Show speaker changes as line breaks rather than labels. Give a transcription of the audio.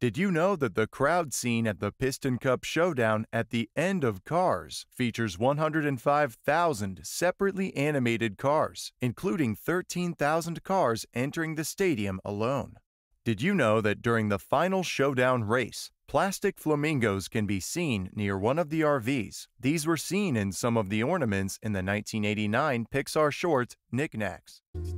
Did you know that the crowd scene at the Piston Cup Showdown at the end of Cars features 105,000 separately animated cars, including 13,000 cars entering the stadium alone? Did you know that during the final showdown race, plastic flamingos can be seen near one of the RVs? These were seen in some of the ornaments in the 1989 Pixar short Knick-Knacks.